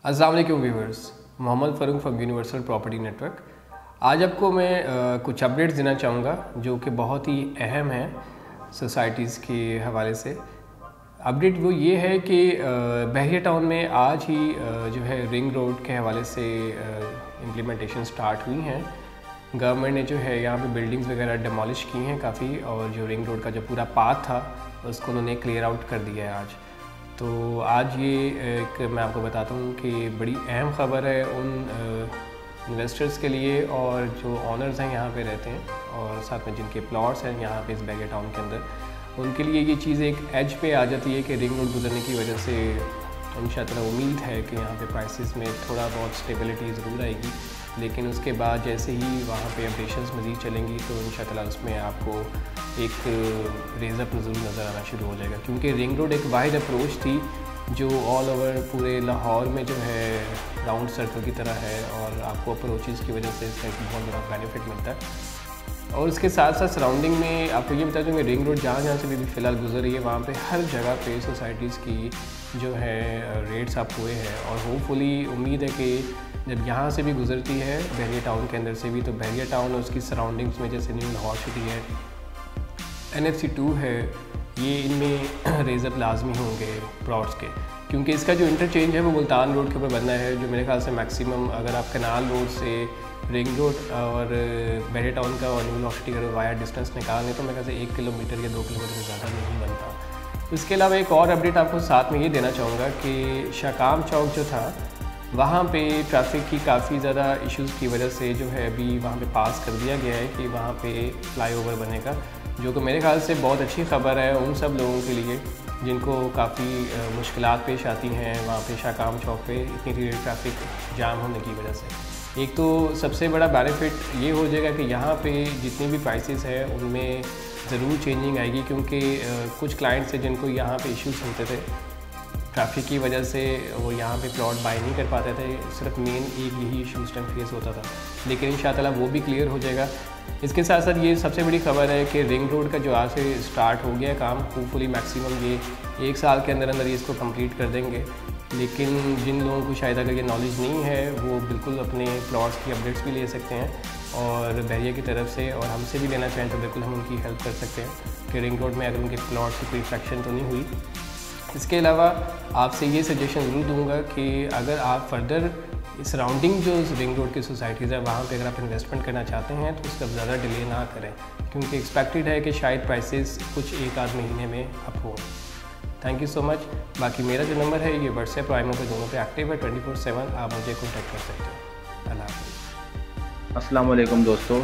अस्सलाम वालेकुम viewers, Mohammad Farooq from universal property network. आज आपको मैं कुछ अपडेट्स देना चाहूँगा जो कि बहुत ही अहम हैं सोसाइटीज़ के हवाले से। अपडेट वो ये है कि बहरिया टाउन में आज ही जो है रिंग रोड के हवाले से इम्प्लीमेंटेशन स्टार्ट हुई हैं। गवर्नमेंट ने जो है यहाँ पे बिल्डिंग्स वगैरह डिमोलिश की हैं काफ़ी, और जो रिंग रोड का जो पूरा पाथ था उसको उन्होंने क्लियर आउट कर दिया है आज। तो आज ये एक मैं आपको बताता हूँ कि बड़ी अहम ख़बर है उन इन्वेस्टर्स के लिए और जो ऑनर्स हैं यहाँ पे रहते हैं और साथ में जिनके प्लॉट्स हैं यहाँ पे इस बहरिया टाउन के अंदर, उनके लिए ये चीज़ एक एज पे आ जाती है कि रिंग रोड गुजरने की वजह से इंशाअल्लाह उम्मीद है कि यहाँ पे प्राइसेस में थोड़ा बहुत स्टेबिलिटी ज़रूर आएगी। लेकिन उसके बाद जैसे ही वहाँ पे अपडेशंस मज़ीद चलेंगी तो इंशाअल्लाह उसमें आपको एक रेज़अप ज़रूर नज़र आना शुरू हो जाएगा, क्योंकि रिंग रोड एक वाहिद अप्रोच थी जो ऑल ओवर पूरे लाहौर में जो है राउंड सर्कल की तरह है, और आपको अप्रोचेज़ की वजह से इसका एक बहुत बड़ा बेनिफिट मिलता है। और इसके साथ साथ सराउंडिंग में आपको ये बता दूँ कि रिंग रोड जहाँ जहाँ से भी फ़िलहाल गुजर रही है वहाँ पे हर जगह पे सोसाइटीज़ की जो है रेट्स अप हुए हैं, और होपफुली उम्मीद है कि जब यहाँ से भी गुजरती है बहरिया टाउन के अंदर से भी, तो बहरिया टाउन और उसकी सराउंडिंग्स में जैसे न्यू लाहौर सिटी है, NFC 2 है, ये इनमें रेज़अप लाजमी होंगे प्लॉट्स के, क्योंकि इसका जो इंटरचेंज है वो मुल्तान रोड के ऊपर बनना है, जो मेरे ख्याल से मैक्सिमम अगर आप कनाल रोड से रिंग रोड और बहरिया टाउन का और न्यू लाहौर सिटी का वाया डिस्टेंस निकालें तो मेरे ख्याल से 1 किलोमीटर या 2 किलोमीटर से ज़्यादा नहीं बनता। इसके अलावा एक और अपडेट आपको साथ में ये देना चाहूँगा कि शाकाम चौक जो था वहाँ पे ट्रैफिक की काफ़ी ज़्यादा इश्यूज़ की वजह से जो है अभी वहाँ पे पास कर दिया गया है कि वहाँ पे फ्लाईओवर बनेगा, जो कि मेरे ख्याल से बहुत अच्छी खबर है उन सब लोगों के लिए जिनको काफ़ी मुश्किलात पेश आती हैं वहाँ पे शाकाम चौक पे इतनी ट्रैफिक जाम होने की वजह से। एक तो सबसे बड़ा बेनिफिट ये हो जाएगा कि यहाँ पे जितनी भी प्राइसेस है उनमें ज़रूर चेंजिंग आएगी, क्योंकि कुछ क्लाइंट्स हैं जिनको यहाँ पे इश्यूज़ होते थे ट्रैफिक की वजह से, वो यहाँ पे प्लॉट बाय नहीं कर पाते थे। सिर्फ मेन एक यही इशू उस टाइम फेस होता था, लेकिन इंशाअल्लाह वो भी क्लियर हो जाएगा। इसके साथ साथ ये सबसे बड़ी खबर है कि रिंग रोड का जो आज से स्टार्ट हो गया काम, होपफुली मैक्सिमम ये 1 साल के अंदर अंदर ये इसको कंप्लीट कर देंगे। लेकिन जिन लोगों को शायद अगर ये नॉलेज नहीं है वो बिल्कुल अपने प्लॉट्स की अपडेट्स भी ले सकते हैं, और बहरिया की तरफ से और हमसे भी लेना चाहें तो बिल्कुल हम उनकी हेल्प कर सकते हैं कि रिंग रोड में अगर उनके प्लॉट्स की कोई फ्रैक्शन तो नहीं हुई। इसके अलावा आपसे ये सजेशन ज़रूर दूंगा कि अगर आप फर्दर सराउंडिंग जो रिंग रोड की सोसाइटीज़ है वहाँ पे अगर आप इन्वेस्टमेंट करना चाहते हैं तो उसका ज़्यादा डिले ना करें, क्योंकि एक्सपेक्टेड है कि शायद प्राइसेस कुछ 1 आध महीने में अप हो। Thank you so much. बाकी मेरा जो नंबर है ये व्हाट्सएप और IMO पे दोनों पे एक्टिव है 24/7, आप मुझे कॉन्टैक्ट कर सकते हैं। अल्लाह हाफ़िज़। अस्सलाम वालेकुम दोस्तों,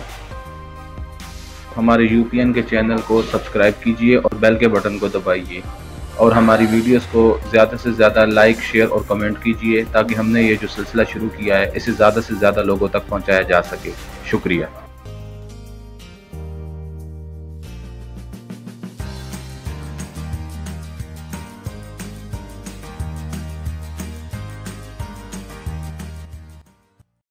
हमारे UPN के चैनल को सब्सक्राइब कीजिए और बेल के बटन को दबाइए, और हमारी वीडियोस को ज़्यादा से ज़्यादा लाइक, शेयर और कमेंट कीजिए ताकि हमने ये जो सिलसिला शुरू किया है इसे ज़्यादा से ज़्यादा लोगों तक पहुंचाया जा सके। शुक्रिया।